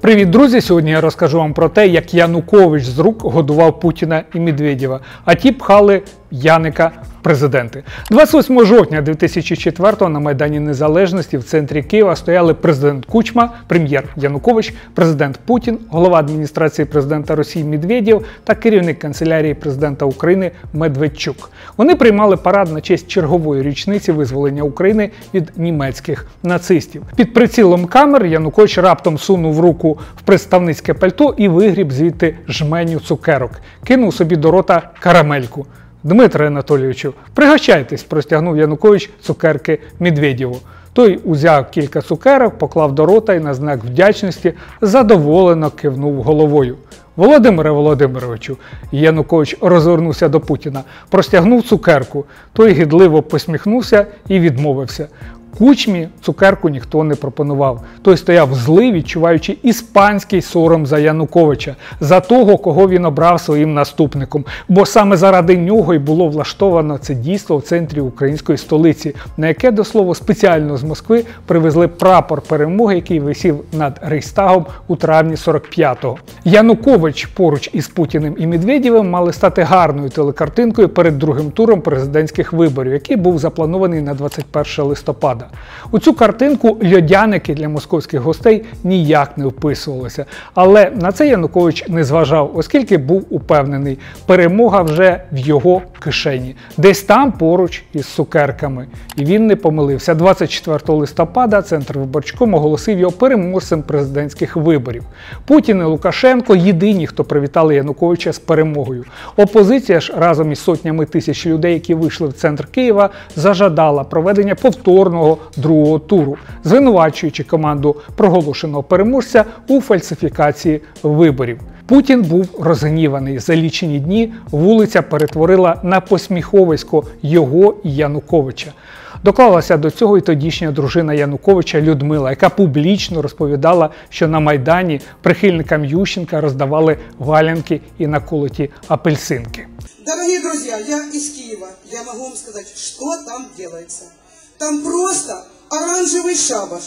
Привіт, друзі! Сьогодні я розкажу вам про те, як Янукович з рук годував Путіна і Медведєва, а ті пхали Яника в президенти. 28 жовтня 2004-го на Майдані Незалежності в центрі Києва стояли президент Кучма, прем'єр Янукович, президент Путін, голова адміністрації президента Росії Медведєв та керівник канцелярії президента України Медведчук. Вони приймали парад на честь чергової річниці визволення України від німецьких нацистів. Під прицілом камер Янукович раптом сунув руку в представницьке пальто і вигріб звідти жменю цукерок. Кинув собі до рота карамельку. «Дмитре Анатолійовичу, пригощайтесь», – простягнув Янукович цукерки Медведєву. Той узяв кілька цукерок, поклав до рота і на знак вдячності задоволено кивнув головою. «Володимире Володимировичу», – Янукович розвернувся до Путіна, простягнув цукерку. Той гидливо посміхнувся і відмовився. Кучмі цукерку ніхто не пропонував. Той стояв злий, відчуваючи іспанський сором за Януковича, за того, кого він обрав своїм наступником. Бо саме заради нього й було влаштовано це дійство в центрі української столиці, на яке, до слова, спеціально з Москви привезли прапор перемоги, який висів над Рейхстагом у травні 45-го. Янукович поруч із Путіним і Медведєвим мали стати гарною телекартинкою перед другим туром президентських виборів, який був запланований на 21 листопада. У цю картинку льодяники для московських гостей ніяк не вписувалися. Але на це Янукович не зважав, оскільки був упевнений, перемога вже в його кишені. Десь там поруч із цукерками. І він не помилився. 24 листопада Центрвиборчком оголосив його переможцем президентських виборів. Путін і Лукашенко – єдині, хто привітали Януковича з перемогою. Опозиція ж разом із сотнями тисяч людей, які вийшли в центр Києва, зажадала проведення повторного другого туру, звинувачуючи команду проголошеного переможця у фальсифікації виборів. Путін був розгніваний. За лічені дні вулиця перетворила на посміховисько його і Януковича. Доклалася до цього і тодішня дружина Януковича Людмила, яка публічно розповідала, що на Майдані прихильникам Ющенка роздавали валянки і наколоті апельсинки. Дорогі друзі, я із Києва. Я можу вам сказати, що там робиться. Там просто оранжевый шабаш.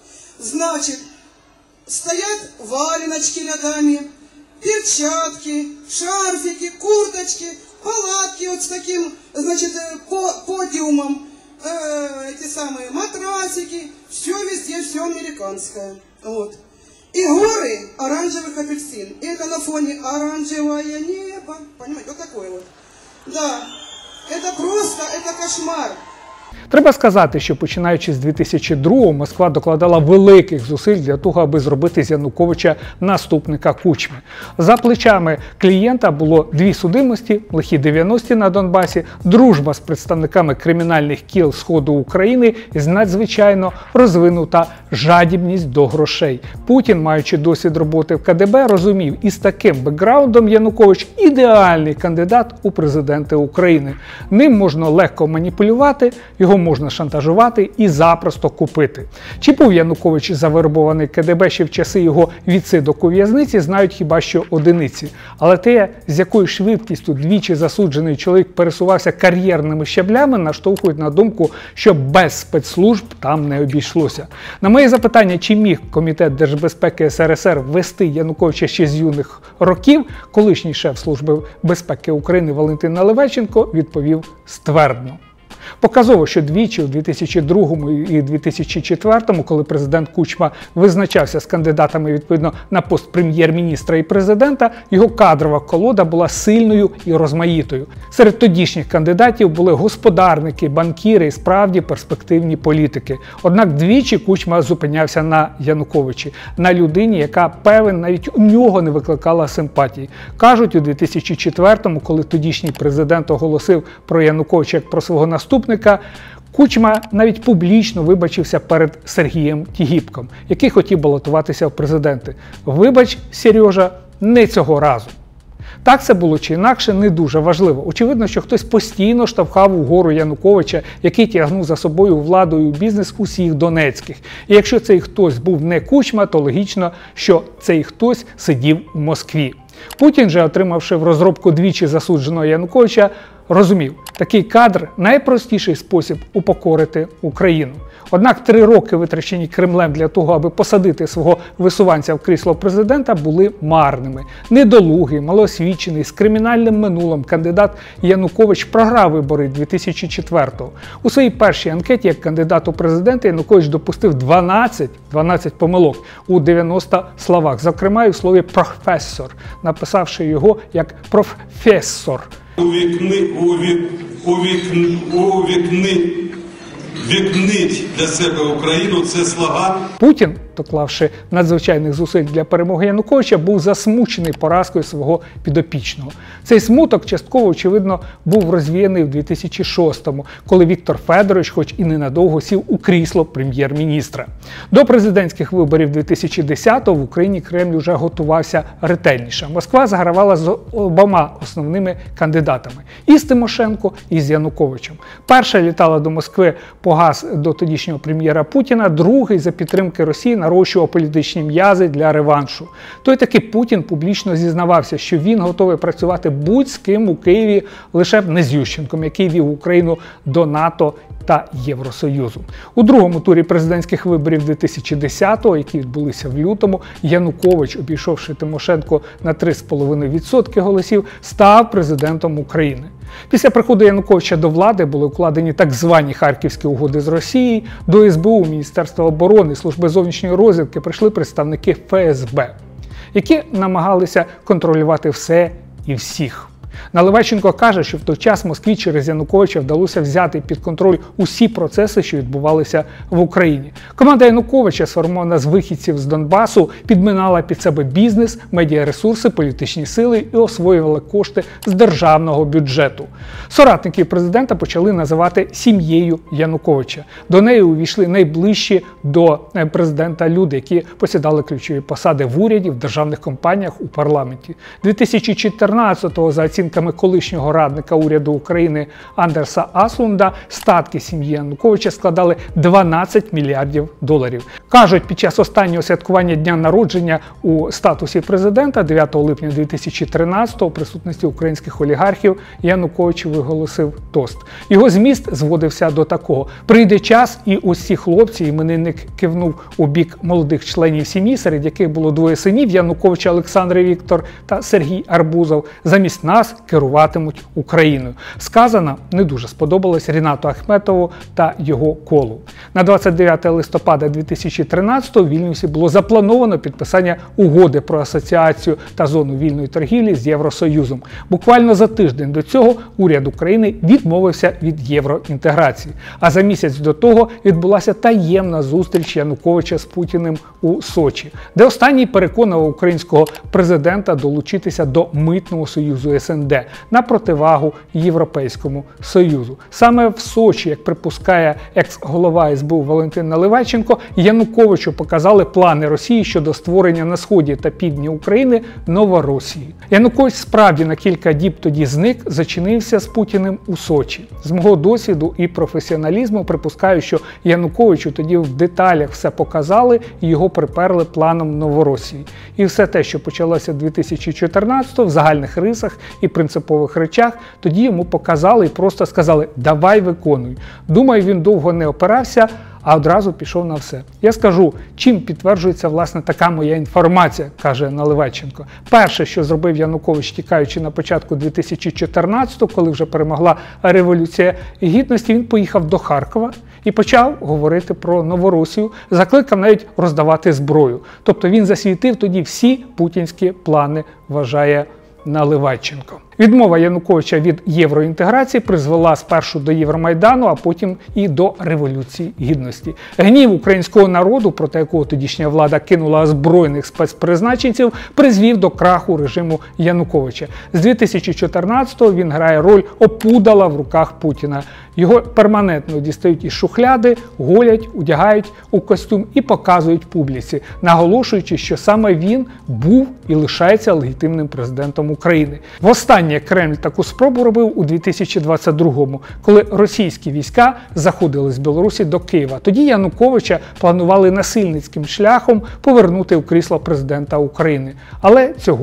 Значит, стоят валеночки ногами, перчатки, шарфики, курточки, палатки вот с таким, значит, подиумом, эти самые матрасики, все везде, все американское. Вот. И горы оранжевых апельсин. И это на фоне оранжевое небо. Понимаете, вот такое вот. Да, это просто, это кошмар. Треба сказати, що починаючи з 2002-го Москва докладала великих зусиль для того, аби зробити з Януковича наступника Кучми. За плечами клієнта було дві судимості, лихі 90-ті на Донбасі, дружба з представниками кримінальних кіл Сходу України і надзвичайно розвинута жадібність до грошей. Путін, маючи досвід роботи в КДБ, розумів, із таким бекграундом Янукович – ідеальний кандидат у президенти України. Ним можна легко маніпулювати, його можна шантажувати і запросто купити. Чи був Янукович завербований КДБ ще в часи його відсидок у в'язниці, знають хіба що одиниці. Але те, з якою швидкістю двічі засуджений чоловік пересувався кар'єрними щаблями, наштовхують на думку, що без спецслужб там не обійшлося. На моє запитання, чи міг Комітет держбезпеки СРСР ввести Януковича ще з юних років, колишній шеф Служби безпеки України Валентин Наливайченко відповів ствердно. Показово, що двічі у 2002 і 2004, коли президент Кучма визначався з кандидатами відповідно на пост прем'єр-міністра і президента, його кадрова колода була сильною і розмаїтою. Серед тодішніх кандидатів були господарники, банкіри і справді перспективні політики. Однак двічі Кучма зупинявся на Януковичі, на людині, яка, певен, навіть у нього не викликала симпатії. Кажуть, у 2004-му, коли тодішній президент оголосив про Януковича як про свого наступника, Кучма навіть публічно вибачився перед Сергієм Тігіпком, який хотів балотуватися в президенти. Вибач, Сережа, не цього разу. Так це було чи інакше, не дуже важливо. Очевидно, що хтось постійно штовхав угору Януковича, який тягнув за собою владу і бізнес усіх донецьких. І якщо цей хтось був не Кучма, то логічно, що цей хтось сидів у Москві. Путін же, отримавши в розробку двічі засудженого Януковича, розумів, такий кадр – найпростіший спосіб упокорити Україну. Однак 3 роки, витрачені Кремлем для того, аби посадити свого висуванця в крісло президента, були марними. Недолугий, малоосвічений, з кримінальним минулим кандидат Янукович програв вибори 2004-го. У своїй першій анкеті як кандидат у президенти Янукович допустив 12 помилок у 90 словах, зокрема і в слові «професор», написавши його як «професор». Вікнить для себе Україну – це слова. Путін, доклавши надзвичайних зусиль для перемоги Януковича, був засмучений поразкою свого підопічного. Цей смуток частково, очевидно, був розвіяний в 2006-му, коли Віктор Федорович, хоч і ненадовго, сів у крісло прем'єр-міністра. До президентських виборів 2010-го в Україні Кремль уже готувався ретельніше. Москва загравала з обома основними кандидатами – і з Тимошенко, і з Януковичем. Перша літала до Москви по газ до тодішнього прем'єра Путіна, другий за підтримки Росії нарощував політичні м'язи для реваншу. Той таки Путін публічно зізнавався, що він готовий працювати будь з ким у Києві, лише б не з Ющенком, який вів Україну до НАТО та Євросоюзу. У другому турі президентських виборів 2010-го, які відбулися в лютому, Янукович, обійшовши Тимошенко на 3,5% голосів, став президентом України. Після приходу Януковича до влади були укладені так звані Харківські угоди з Росією, до СБУ, Міністерства оборони, Служби зовнішньої розвідки прийшли представники ФСБ, які намагалися контролювати все і всіх. Наливайченко каже, що в той час Москві через Януковича вдалося взяти під контроль усі процеси, що відбувалися в Україні. Команда Януковича, сформована з вихідців з Донбасу, підминала під себе бізнес, медіаресурси, політичні сили і освоювала кошти з державного бюджету. Соратники президента почали називати сім'єю Януковича. До неї увійшли найближчі до президента люди, які посідали ключові посади в уряді, в державних компаніях, у парламенті. 2014-го, за оцінками колишнього радника уряду України Андерса Аслунда, статки сім'ї Януковича складали 12 мільярдів доларів. Кажуть, під час останнього святкування дня народження у статусі президента 9 липня 2013-го у присутності українських олігархів Янукович виголосив тост. Його зміст зводився до такого: прийде час, і ось ці хлопці, іменинник кивнув у бік молодих членів сім'ї, серед яких було 2 синів Януковича, Олександр і Віктор та Сергій Арбузов, замість нас керуватимуть Україною. Сказано не дуже сподобалось Рінату Ахметову та його колу. На 29 листопада 2013-го в Вільнюсі було заплановано підписання угоди про асоціацію та зону вільної торгівлі з Євросоюзом. Буквально за тиждень до цього уряд України відмовився від євроінтеграції. А за місяць до того відбулася таємна зустріч Януковича з Путіним у Сочі, де останній переконував українського президента долучитися до митного союзу СНД на противагу Європейському Союзу. Саме в Сочі, як припускає екс-голова СБУ Валентин Наливайченко, Януковичу показали плани Росії щодо створення на сході та півдні України Новоросії. Янукович справді на кілька діб тоді зник, зачинився з Путіним у Сочі. З мого досвіду і професіоналізму припускаю, що Януковичу тоді в деталях все показали і його приперли планом Новоросії. І все те, що почалося 2014-го в загальних рисах і принципових речах, тоді йому показали і просто сказали: давай виконуй. Думаю, він довго не опирався, а одразу пішов на все. Я скажу, чим підтверджується, власне, така моя інформація, каже Наливайченко. Перше, що зробив Янукович, тікаючи на початку 2014-го, коли вже перемогла Революція Гідності, він поїхав до Харкова і почав говорити про Новоросію, закликав навіть роздавати зброю. Тобто він засвітив тоді всі путінські плани, вважає Наливайченко. Відмова Януковича від євроінтеграції призвела спершу до Євромайдану, а потім і до Революції Гідності. Гнів українського народу, проти якого тодішня влада кинула озброєних спецпризначенців, призвів до краху режиму Януковича. З 2014-го він грає роль опудала в руках Путіна. Його перманентно дістають із шухляди, голять, одягають у костюм і показують публіці, наголошуючи, що саме він був і лишається легітимним президентом України. Востаннє Кремль таку спробу робив у 2022-му, коли російські війська заходили з Білорусі до Києва. Тоді Януковича планували насильницьким шляхом повернути у крісло президента України. Але цього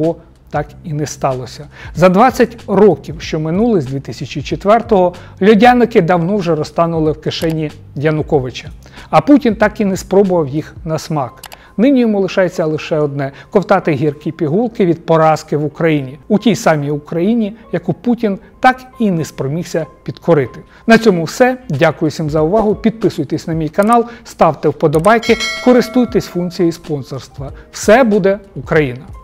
так і не сталося. За 20 років, що минули з 2004-го, льодяники давно вже розтанули в кишені Януковича. А Путін так і не спробував їх на смак. Нині йому лишається лише одне – ковтати гіркі пігулки від поразки в Україні. У тій самій Україні, яку Путін так і не спромігся підкорити. На цьому все. Дякую всім за увагу. Підписуйтесь на мій канал, ставте вподобайки, користуйтесь функцією спонсорства. Все буде Україна!